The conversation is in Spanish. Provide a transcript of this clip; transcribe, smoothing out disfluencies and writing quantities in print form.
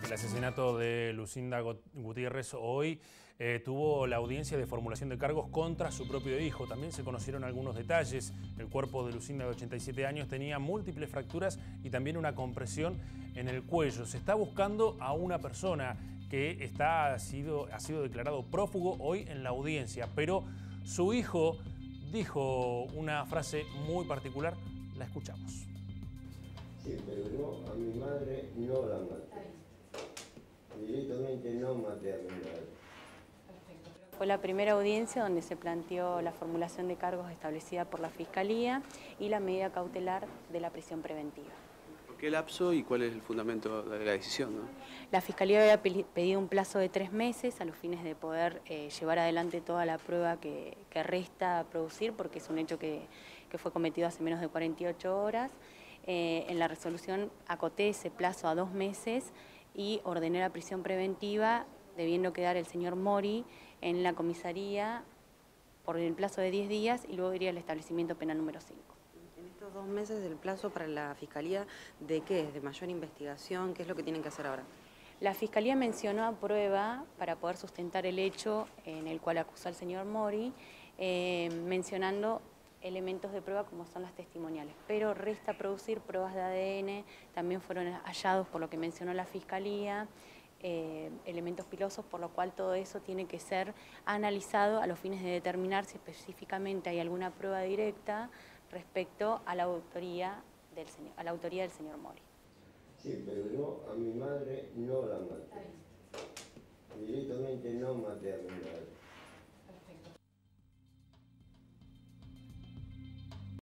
El asesinato de Lucinda Gutiérrez hoy tuvo la audiencia de formulación de cargos contra su propio hijo. También se conocieron algunos detalles. El cuerpo de Lucinda, de 87 años, tenía múltiples fracturas y también una compresión en el cuello. Se está buscando a una persona que ha sido declarado prófugo hoy en la audiencia, pero su hijo dijo una frase muy particular. La escuchamos. Sí, pero no, a mi madre no la maté. Directamente no maté a mi madre. Fue la primera audiencia donde se planteó la formulación de cargos establecida por la Fiscalía y la medida cautelar de la prisión preventiva. ¿Por qué lapso y cuál es el fundamento de la decisión, no? La Fiscalía había pedido un plazo de 3 meses a los fines de poder llevar adelante toda la prueba que resta producir, porque es un hecho que fue cometido hace menos de 48 horas. En la resolución acoté ese plazo a 2 meses y ordené la prisión preventiva, debiendo quedar el señor Mori en la comisaría por el plazo de 10 días y luego iría al establecimiento penal número 5. En estos 2 meses del plazo para la Fiscalía, ¿de qué es? ¿De mayor investigación? ¿Qué es lo que tienen que hacer ahora? La Fiscalía mencionó a prueba, para poder sustentar el hecho en el cual acusó al señor Mori, mencionando elementos de prueba como son las testimoniales, pero resta producir pruebas de ADN, también fueron hallados, por lo que mencionó la Fiscalía, elementos pilosos, por lo cual todo eso tiene que ser analizado a los fines de determinar si específicamente hay alguna prueba directa respecto a la autoría del señor Mori. Sí, pero no, a mi madre no la maté. Directamente no maté a mi madre.